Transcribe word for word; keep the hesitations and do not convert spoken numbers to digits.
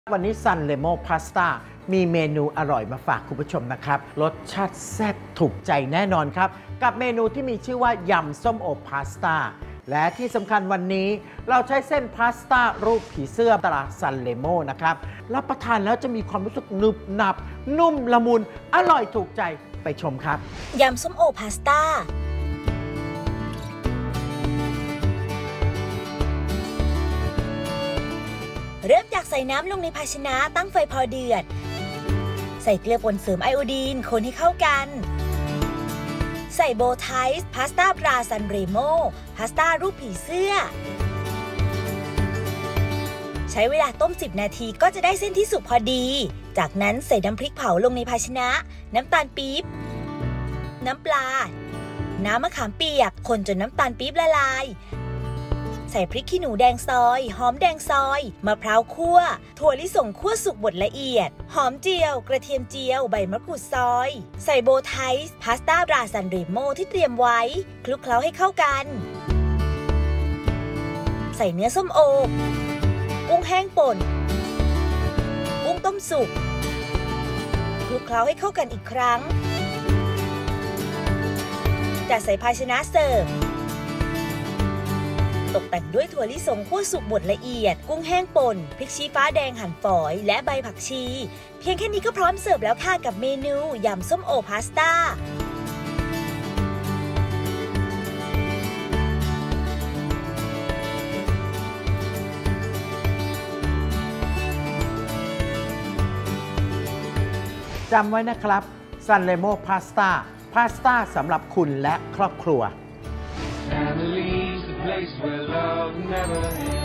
วันนี้ซันเลโมพาสต้ามีเมนูอร่อยมาฝากคุณผู้ชมนะครับรสชาติแซ่บถูกใจแน่นอนครับกับเมนูที่มีชื่อว่ายำส้มโอพาสต้าและที่สำคัญวันนี้เราใช้เส้นพาสต้ารูปผีเสื้อตราซันเลโมนะครับรับประทานแล้วจะมีความรู้สึกหนึบหนับนุ่มละมุนอร่อยถูกใจไปชมครับยำส้มโอพาสต้าเริ่มจากใส่น้ำลงในภาชนะตั้งไฟพอเดือดใส่เกลือป่นเสริมไอโอดีนคนให้เข้ากันใส่โบไทส์พาสต้าปลาซันเรโมพาสต้ารูปผีเสื้อใช้เวลาต้มสิบนาทีก็จะได้เส้นที่สุกพอดีจากนั้นใส่น้ำพริกเผาลงในภาชนะน้ำตาลปี๊บน้ำปลาน้ำมะขามเปียกคนจนน้ำตาลปี๊บละลายใส่พริกขี้หนูแดงซอยหอมแดงซอยมะพร้าวคั่วถั่วลิสงคั่วสุกบดละเอียดหอมเจียวกระเทียมเจียวใบมะกรูดซอยใส่โบไทส์พาสต้าราซันเรโมที่เตรียมไว้คลุกเคล้าให้เข้ากันใส่เนื้อส้มโอกุ้งแห้งป่นกุ้งต้มสุกคลุกเคล้าให้เข้ากันอีกครั้งจัดใส่ภาชนะเสิร์ฟตกแต่งด้วยถั่วลิสงคั่วสุกบดละเอียดกุ้งแห้งป่นพริกชี้ฟ้าแดงหั่นฝอยและใบผักชีเพียงแค่นี้ก็พร้อมเสิร์ฟแล้วค่ะกับเมนูยำส้มโอพาสต้าจำไว้นะครับซันเลโมพาสต้าพาสต้าสำหรับคุณและครอบครัวFamilies, the place where love never ends.